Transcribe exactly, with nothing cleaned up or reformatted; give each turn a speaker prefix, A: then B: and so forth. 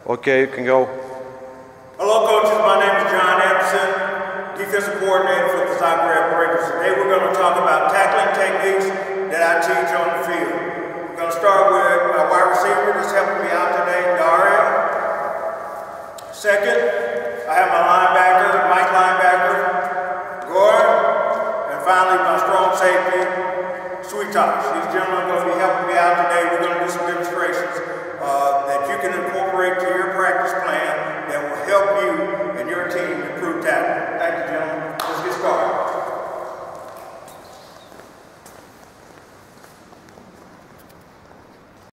A: Okay, you can go.
B: Hello, coaches. My name is John Anderson, defensive coordinator for the Zagreb Breakers. Today we're going to talk about tackling techniques that I teach on the field. We're going to start with my wide receiver that's helping me out today, Daria. Second, I have my linebacker, Mike linebacker, Gordon. And finally, my strong safety, Sweetosh. These gentlemen are going to be helping me out today. We're going to do some demonstrations uh, that you can incorporate to your practice plan